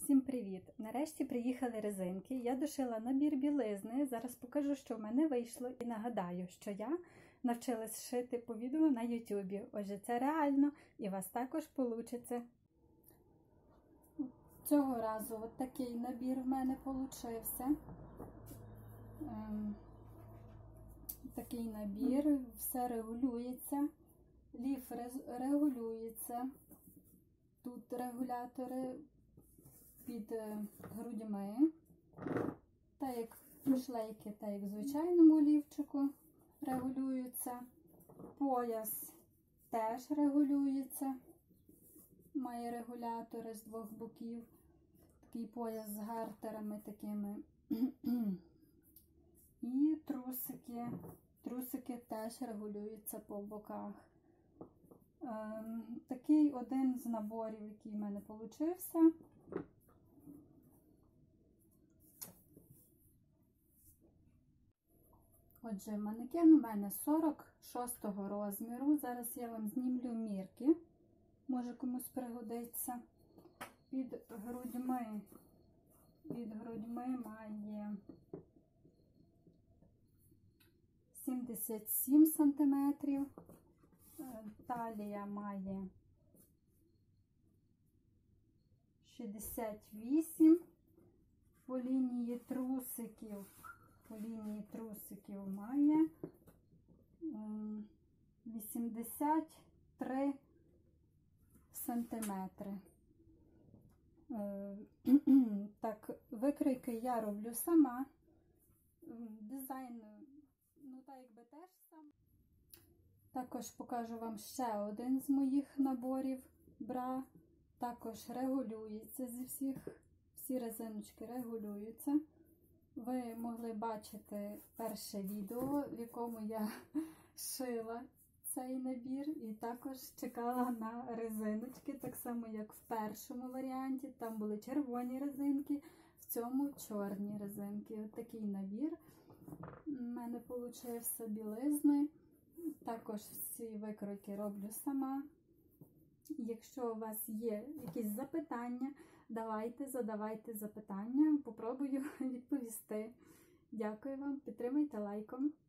Всім привіт! Нарешті приїхали резинки. Я дошила набір білизни. Зараз покажу, що в мене вийшло. І нагадаю, що я навчилась шити по відео на YouTube. Отже, це реально і у вас також вийде. Цього разу от такий набір в мене получився. Такий набір, все регулюється, ліф регулюється. Тут регулятори під грудьми, так як шлейки, так як в звичайному лівчику регулюються. Пояс теж регулюється, має регулятори з двох боків. Такий пояс з гартерами такими. І трусики теж регулюються по боках. Такий один з наборів, який в мене получився. Отже, манекен у мене 46-го розміру. Зараз я вам знімлю мірки. Може комусь пригодиться. Під грудьми має 77 см. Талія має 68, по лінії трусиків має 83 сантиметри. Так, викройки я роблю сама. Дизайн, так якби теж сам. Також покажу вам ще один з моїх наборів бра. Також регулюється всі резиночки регулюються. Ви могли бачити перше відео, в якому я шила цей набір. І також чекала на резиночки, так само як в першому варіанті. Там були червоні резинки, в цьому чорні резинки. Ось такий набір у мене вийшов білизни. Також всі викройки роблю сама. Якщо у вас є якісь запитання, задавайте запитання, попробую відповісти. Дякую вам, підтримайте лайком.